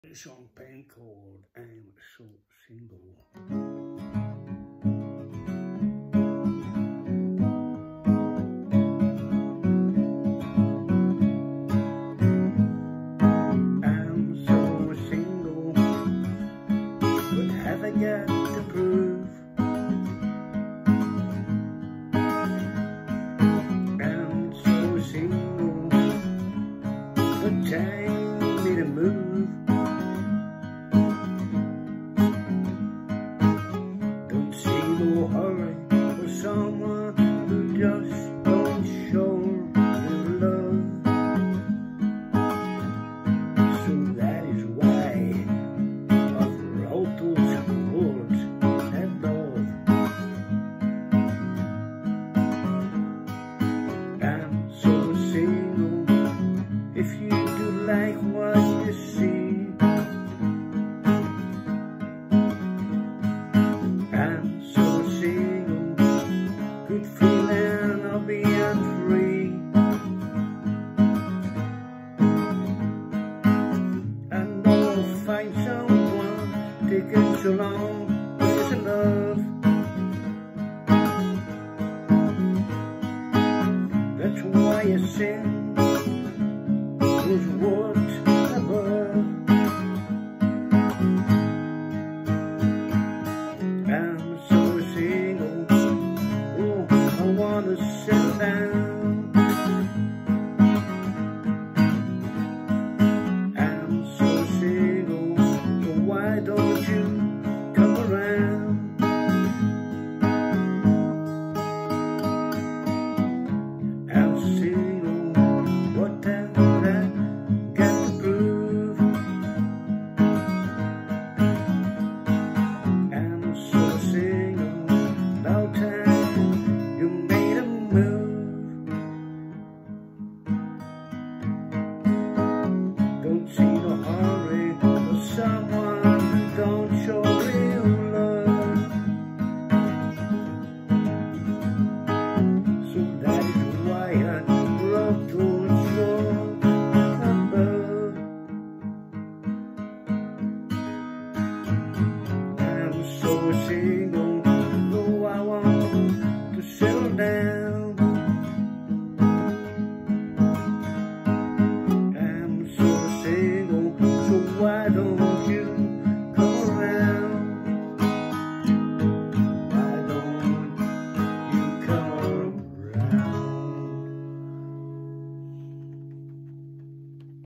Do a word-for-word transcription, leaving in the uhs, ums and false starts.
A song pen called I'm So Single. I'm so single, what have I got to prove? I'm so single, the time me to move. No hurry for someone who just don't show their love. So that is why after all those words and love, I'm so single. If you do like what you see, I'm so single, good feeling of being free. I know I'll find someone, take it so long, there's love. That's why I sing those words above. I'm so single, oh, I wanna settle down. I'm so single, so why don't you come around? I'm single, what have I got to prove? I'm so single, about time you made a move. Don't see no hurry for someone who don't show real love. So that is why I wrote those songs above. I'm so single.